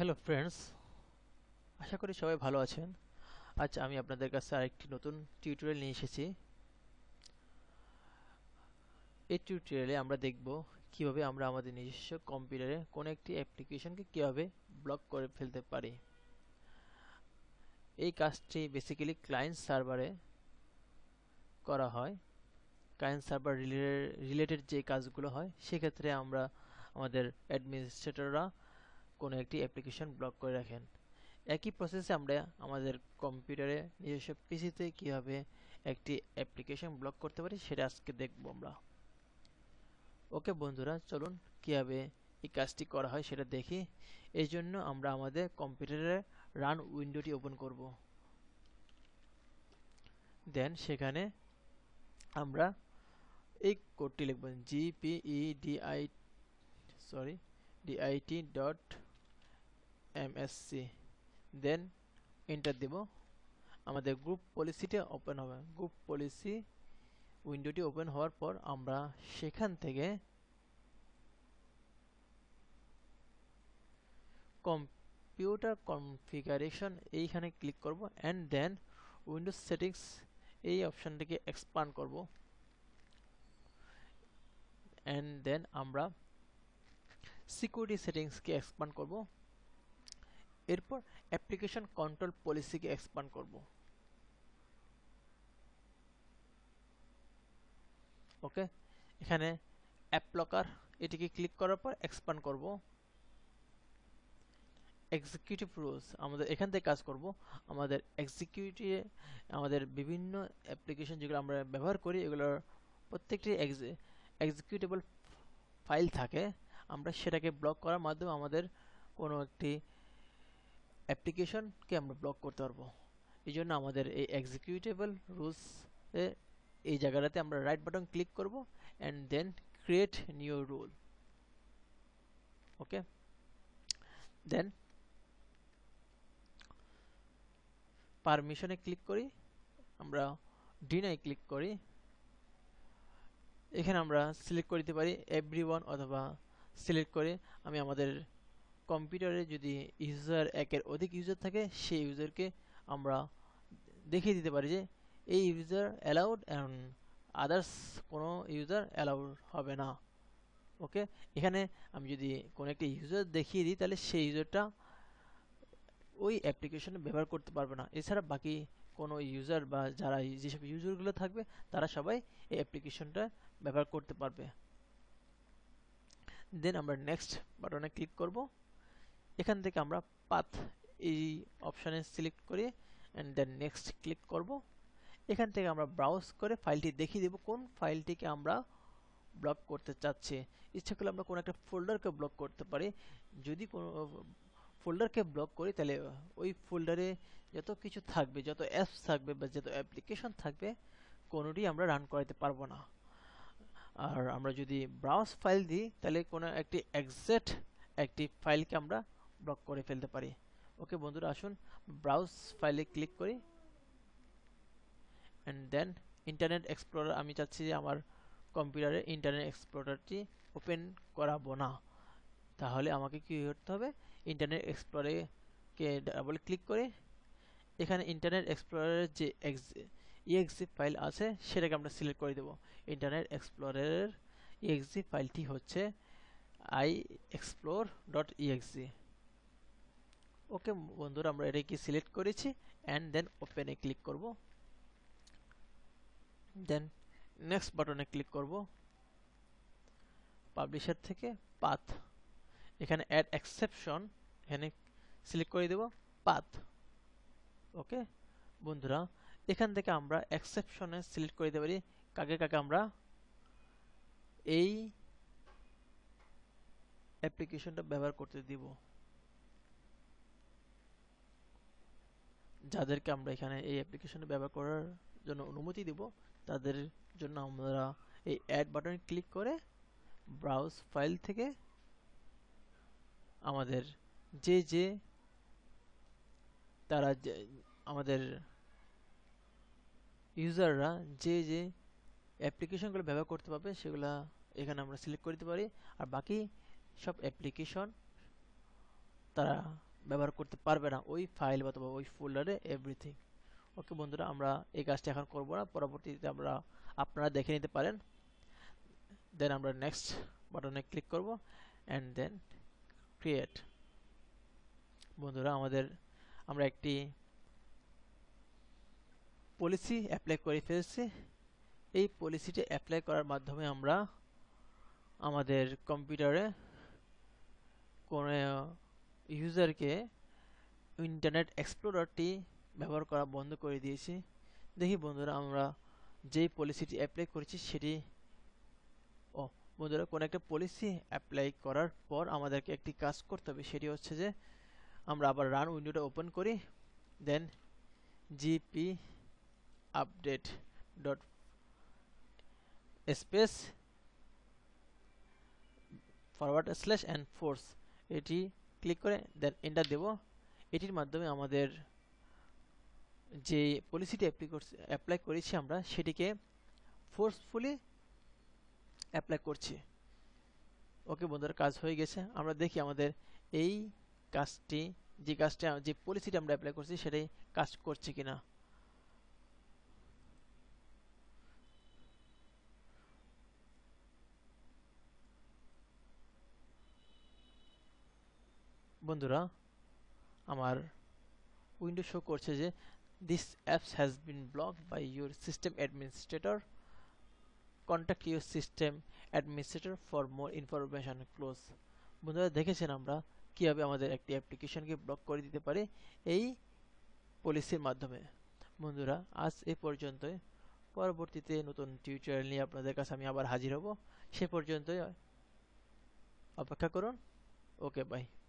Hello friends, আশা করি সবাই ভালো আছেন। আজ আমি আপনাদের কাছে আরেকটি নতুন টিউটোরিয়াল নিয়ে এসেছি। এই টিউটোরিয়ালে আমরা দেখব কিভাবে আমরা আমাদের নিজস্ব কম্পিউটারে কোনো একটি অ্যাপ্লিকেশনকে কিভাবে ব্লক করে ফেলতে পারি। এই কাজটি বেসিক্যালি ক্লায়েন্ট সার্ভারে করা হয়। ক্লায়েন্ট সার্ভার রিলেটেড যে কাজগুলো হয় সেক্ষেত্রে আমরা আমাদের অ্যাডমিনিস্ট্রেটররা কোনো একটি অ্যাপ্লিকেশন ব্লক করে রাখেন। একই প্রসেসে আমরা আমাদের কম্পিউটারে নিজস্ব পিসিতে কিভাবে একটি অ্যাপ্লিকেশন ব্লক করতে পারি সেটা আজকে দেখব আমরা। ওকে বন্ধুরা, চলুন কিভাবে এই কাজটি করা হয় সেটা দেখি। এই জন্য আমরা আমাদের কম্পিউটারে রান উইন্ডোটি ওপেন করব। দেন সেখানে আমরা এই কোডটি লিখব gpedit.msc, দেন এন্টার দেব। আমাদের গ্রুপ পলিসিটা ওপেন হবে। গ্রুপ পলিসি উইন্ডোটি ওপেন হওয়ার পর আমরা সেখান থেকে কম্পিউটার কনফিগারেশন এইখানে ক্লিক করব এন্ড দেন উইন্ডোজ সেটিংস এই অপশনটিকে এক্সপান্ড করব এন্ড দেন আমরা সিকিউরিটি সেটিংসকে এক্সপান্ড করব। এরপর অ্যাপ্লিকেশন কন্ট্রোল পলিসিকে এক্সপান্ড করব। ওকে, এখানে অ্যাপ লকার এটিকে ক্লিক করার পর এক্সপান্ড করব। এক্সিকিউটিভ রুলস আমাদের এখান থেকে কাজ করব। আমাদের এক্সিকিউটিভে আমাদের বিভিন্ন অ্যাপ্লিকেশন যেগুলো আমরা ব্যবহার করি এগুলোর প্রত্যেকটি এক্সিকিউটেবল ফাইল থাকে। আমরা সেটাকে ব্লক করার মাধ্যমে আমাদের কোনো একটি অ্যাপ্লিকেশনকে আমরা ব্লক করতে পারবো। এই জন্য আমাদের এই এক্সিকিউটেবল রুলস এই জায়গাটাতে আমরা রাইট বাটন ক্লিক করব and then create new rule. Okay, then পারমিশনে ক্লিক করি, আমরা ডিনাই ক্লিক করি। এখানে আমরা সিলেক্ট করে দিতে পারি এভরিওয়ান অথবা সিলেক্ট করে আমি আমাদের কম্পিউটারে যদি ইউজার একের অধিক ইউজার থাকে সেই ইউজারকে আমরা দেখিয়ে দিতে পারি যে এই ইউজার অ্যালাউড এন্ড আদার্স কোনো ইউজার অ্যালাউড হবে না। ওকে, এখানে আমি যদি কোনো একটা ইউজার দেখিয়ে দিই তাহলে সেই ইউজারটা ওই অ্যাপ্লিকেশনে ব্যবহার করতে পারবে না। এছাড়া বাকি কোনো ইউজার বা যারা যেসব ইউজারগুলো থাকবে তারা সবাই এই অ্যাপ্লিকেশনটা ব্যবহার করতে পারবে। দেন আমরা নেক্সট বাটনে ক্লিক করব। এখান থেকে আমরা পাথ এই অপশানে সিলেক্ট করে এন্ড দেন নেক্সট ক্লিক করব। এখান থেকে আমরা ব্রাউজ করে ফাইলটি দেখিয়ে দেব কোন ফাইলটিকে আমরা ব্লক করতে চাচ্ছি। ইচ্ছা করলে আমরা কোনো একটা ফোল্ডারকে ব্লক করতে পারি। যদি কোনো ফোল্ডারকে ব্লক করি তাহলে ওই ফোল্ডারে যত কিছু থাকবে, যত অ্যাপস থাকবে বা যত অ্যাপ্লিকেশন থাকবে কোনোটি আমরা রান করাতে পারবো না। আর আমরা যদি ব্রাউজ ফাইল দিই তাহলে কোনো একটি এক্সাক্ট একটি ফাইলকে আমরা ব্লক করে ফেলতে পারি। ওকে বন্ধুরা, আসুন ব্রাউজ ফাইলে ক্লিক করি এন্ড দেন ইন্টারনেট এক্সপ্লোরার আমি চাচ্ছি যে আমার কম্পিউটারে ইন্টারনেট এক্সপ্লোরারটি ওপেন করাবো না। তাহলে আমাকে কি করতে হবে, ইন্টারনেট এক্সপ্লোরারে কে ডাবল ক্লিক করে এখানে ইন্টারনেট এক্সপ্লোরারের যে exe ফাইল আছে সেটাকে আমরা সিলেক্ট করে দেব। ইন্টারনেট এক্সপ্লোরারের exe ফাইলটি হচ্ছে iexplore.exe। ওকে বন্ধুরা, আমরা এটাকে সিলেক্ট করেছি এন্ড দেন ওপেনে ক্লিক করব। দেন নেক্সট বাটনে ক্লিক করব। পাবলিশার থেকে পাথ, এখানে অ্যাড এক্সেপশন এখানে সিলেক্ট করে দেব পাথ। ওকে বন্ধুরা, এখান থেকে আমরা এক্সেপশনে সিলেক্ট করে দিতে পারি কাকে কাকে আমরা এই অ্যাপ্লিকেশনটা ব্যবহার করতে দিব। যাদেরকে আমরা এখানে এই অ্যাপ্লিকেশনটা ব্যবহার করার জন্য অনুমতি দিব তাদের জন্য আমরা এই অ্যাড বাটনে ক্লিক করে ব্রাউজ ফাইল থেকে আমাদের যে তারা আমাদের ইউজাররা যে অ্যাপ্লিকেশনগুলো ব্যবহার করতে পারবে সেগুলা এখানে আমরা সিলেক্ট করে দিতে পারি। আর বাকি সব অ্যাপ্লিকেশন তারা ব্যবহার করতে পারবে না ওই ফাইল বা ওই ফোল্ডারে এভরিথিং। ওকে বন্ধুরা, আমরা এই কাজটা এখন করব না, পরবর্তীতে আপনারা দেখে নিতে পারেন। দেন আমরা নেক্সট বাটনে ক্লিক করব অ্যান্ড দেন ক্রিয়েট। বন্ধুরা আমরা একটি পলিসি অ্যাপ্লাই করে ফেলেছি। এই পলিসিটি অ্যাপ্লাই করার মাধ্যমে আমরা আমাদের কম্পিউটারে কোনো ইউজারকে ইন্টারনেট এক্সপ্লোরারটি ব্যবহার করা বন্ধ করে দিয়েছি। দেখি বন্ধুরা, আমরা যেই পলিসিটি অ্যাপ্লাই করেছি সেটি বন্ধুরা কোনো একটা পলিসি অ্যাপ্লাই করার পর আমাদেরকে একটি কাজ করতে হবে, সেটি হচ্ছে যে আমরা আবার রান উইন্ডোটা ওপেন করি, then GP update dot space /& এটি ক্লিক করে দেন এন্টার দেব। এটির মাধ্যমে আমাদের যে পলিসিটি অ্যাপ্লাই করেছি আমরা সেটিকে ফোর্সফুলি অ্যাপ্লাই করছি। ওকে বন্ধুরা, কাজ হয়ে গেছে। আমরা দেখি আমাদের এই কাজটি যে পলিসিটি আমরা অ্যাপ্লাই করছি সেটাই কাজ করছে কিনা। বন্ধুরা, আমার উইন্ডো শো করছে যে this apps has been blocked by your system administrator, contact your system administrator for more information, close. বন্ধুরা, দেখেছেন আমরা কিভাবে আমাদের একটি অ্যাপ্লিকেশনকে ব্লক করে দিতে পারি এই পলিসির মাধ্যমে। বন্ধুরা, আজ এ পর্যন্তই। পরবর্তীতে নতুন টিউটোরিয়াল নিয়ে আপনাদের কাছে আমি আবার হাজির হব। সে পর্যন্তই অপেক্ষা করুন। Okay, by.